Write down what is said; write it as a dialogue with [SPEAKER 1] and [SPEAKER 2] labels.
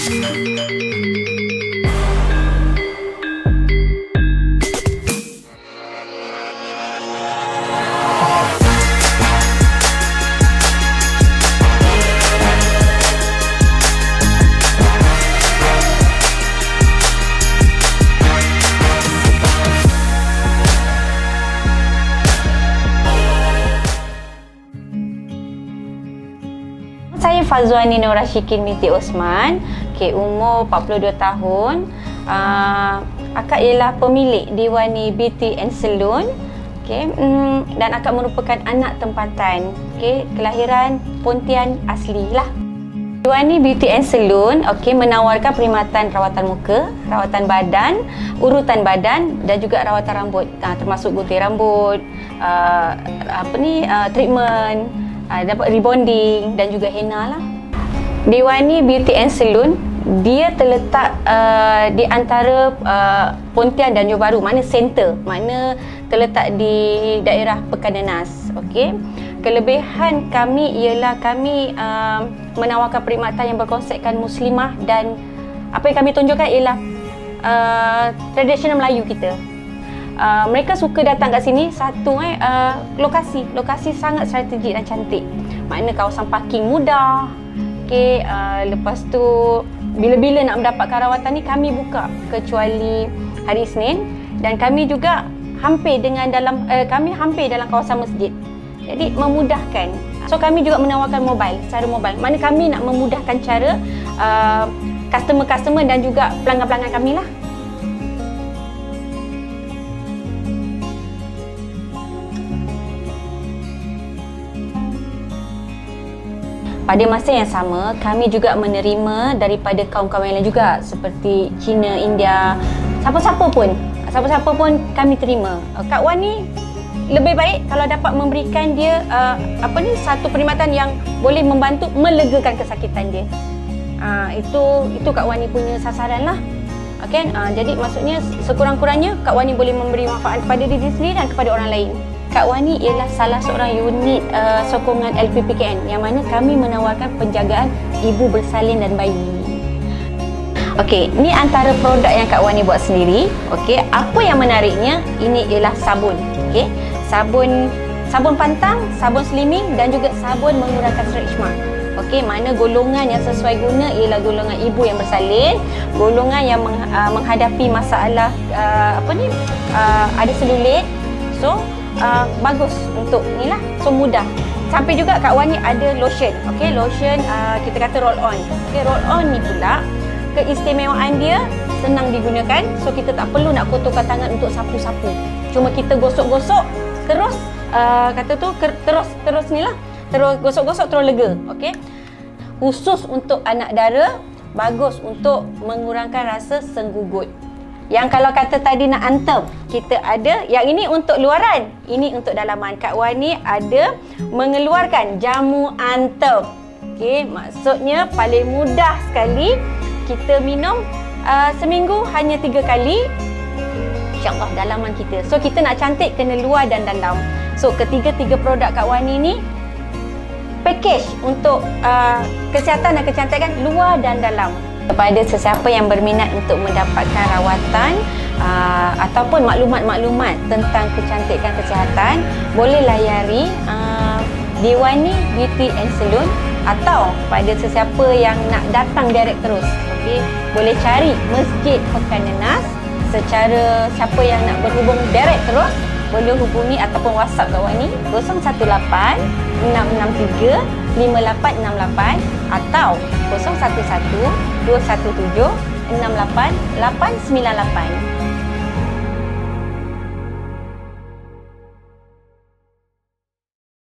[SPEAKER 1] Saya Fazwani Nur Rashikin binti Osman, umur 42 tahun. Akak ialah pemilik Diwani Beauty and Salon, dan akak merupakan anak tempatan, kelahiran Pontian asli lah. Diwani Beauty and Salon menawarkan perkhidmatan rawatan muka, rawatan badan, urutan badan dan juga rawatan rambut, termasuk gunting rambut, treatment, dapat rebonding dan juga henna lah. Diwani Beauty and Salon dia terletak di antara Pontian dan Johor Bahru, mana center, mana terletak di daerah Pekan Nanas. Kelebihan kami ialah kami menawarkan perkhidmatan yang berkonsepkan muslimah, dan apa yang kami tunjukkan ialah tradisional Melayu kita. Mereka suka datang kat sini. Satu, lokasi sangat strategik dan cantik, makna kawasan parking mudah. Lepas tu bila-bila nak mendapatkan rawatan ni kami buka kecuali hari Isnin, dan kami juga hampir dalam kawasan masjid, jadi memudahkan. So kami juga menawarkan secara mobile, mana kami nak memudahkan cara customer dan juga pelanggan-pelanggan kami lah. Pada masa yang sama, kami juga menerima daripada kaum-kaum yang lain juga, seperti China, India, siapa-siapa pun kami terima. Kak Wan ni lebih baik kalau dapat memberikan dia satu perkhidmatan yang boleh membantu melegakan kesakitan dia. Itu Kak Wan ni punya sasaran lah. Jadi maksudnya sekurang-kurangnya Kak Wan ni boleh memberi manfaat kepada diri sendiri dan kepada orang lain. Kak Wani ialah salah seorang unit sokongan LPPKN yang mana kami menawarkan penjagaan ibu bersalin dan bayi. Ni antara produk yang Kak Wani buat sendiri. Apa yang menariknya, ini ialah sabun. Sabun pantang, sabun slimming dan juga sabun mengurangkan stretch mark. Mana golongan yang sesuai guna ialah golongan ibu yang bersalin, golongan yang menghadapi masalah ada selulit. So bagus untuk ni lah, so mudah. Sampai juga Kak Wan ni ada lotion, lotion kita kata roll on. Roll on ni pula keistimewaan dia senang digunakan, so kita tak perlu nak kotorkan tangan untuk sapu-sapu. Cuma kita gosok-gosok terus terus ni lah, terus gosok-gosok terus lega. Khusus untuk anak dara, bagus untuk mengurangkan rasa senggugut. Yang kalau kata tadi nak antem, kita ada. Yang ini untuk luaran, ini untuk dalaman. Kak Wan ni ada mengeluarkan jamu antem. Maksudnya paling mudah sekali. Kita minum seminggu hanya 3 kali. InsyaAllah dalaman kita. So kita nak cantik kena luar dan dalam. So ketiga-tiga produk Kak Wan ni package untuk kesihatan dan kecantikan luar dan dalam. Kepada sesiapa yang berminat untuk mendapatkan rawatan ataupun maklumat-maklumat tentang kecantikan kesihatan, boleh layari Diwani Beauty and Salon, atau pada sesiapa yang nak datang direct terus, boleh cari Masjid Pekan Nanas. Secara siapa yang nak berhubung direct terus, boleh hubungi ataupun WhatsApp Kak Wan ni 018 663 5868 atau 011 217 68898.